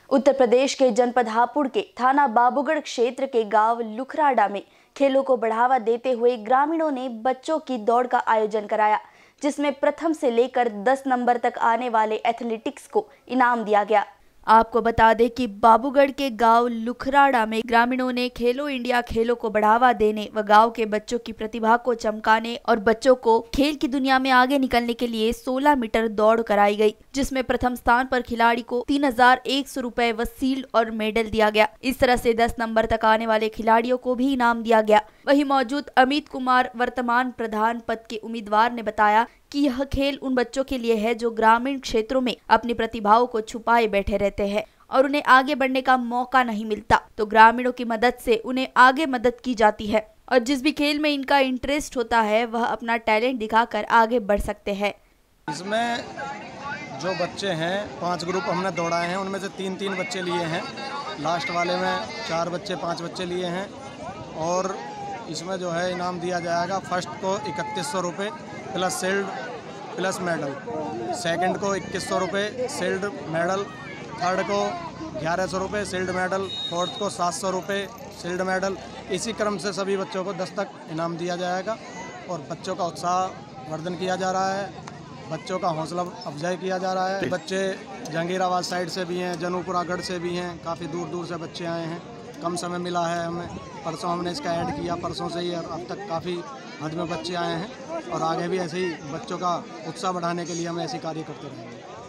उत्तर प्रदेश के जनपद हापुड़ के थाना बाबूगढ़ क्षेत्र के गांव लुखराडा में खेलों को बढ़ावा देते हुए ग्रामीणों ने बच्चों की दौड़ का आयोजन कराया, जिसमें प्रथम से लेकर 10 नंबर तक आने वाले एथलेटिक्स को इनाम दिया गया। आपको बता दें कि बाबूगढ़ के गांव लुखराडा में ग्रामीणों ने खेलो इंडिया खेलों को बढ़ावा देने व गांव के बच्चों की प्रतिभा को चमकाने और बच्चों को खेल की दुनिया में आगे निकलने के लिए 16 मीटर दौड़ कराई गई, जिसमें प्रथम स्थान पर खिलाड़ी को 3100 रुपए व शील्ड और मेडल दिया गया। इस तरह से 10 नंबर तक आने वाले खिलाड़ियों को भी इनाम दिया गया। वहीं मौजूद अमित कुमार वर्तमान प्रधान पद के उम्मीदवार ने बताया कि यह खेल उन बच्चों के लिए है जो ग्रामीण क्षेत्रों में अपनी प्रतिभाओं को छुपाए बैठे रहते हैं और उन्हें आगे बढ़ने का मौका नहीं मिलता, तो ग्रामीणों की मदद से उन्हें आगे मदद की जाती है और जिस भी खेल में इनका इंटरेस्ट होता है वह अपना टैलेंट दिखाकर आगे बढ़ सकते हैं। इसमें जो बच्चे हैं 5 ग्रुप हमने दौड़ाए हैं, उनमें से 3-3 बच्चे लिए हैं, लास्ट वाले में 4 बच्चे 5 बच्चे लिए हैं और इसमें जो है इनाम दिया जाएगा। फर्स्ट को 3100 रुपये plus shield plus medal, second को 2100 रुपये शील्ड मेडल, थर्ड को 1100 रुपये शील्ड मेडल, फोर्थ को 700 रुपये शील्ड मेडल। इसी क्रम से सभी बच्चों को 10 तक इनाम दिया जाएगा और बच्चों का उत्साह वर्धन किया जा रहा है, बच्चों का हौसला अफजाई किया जा रहा है। बच्चे जहांगीराबाद साइड से भी हैं, जनूपुरागढ़ से भी हैं, काफ़ी दूर दूर से बच्चे आए हैं। कम समय मिला है हमें, परसों हमने इसका ऐड किया, परसों से ही अब तक काफ़ी हद में बच्चे आए हैं और आगे भी ऐसे ही बच्चों का उत्साह बढ़ाने के लिए हम ऐसे कार्य करते रहेंगे।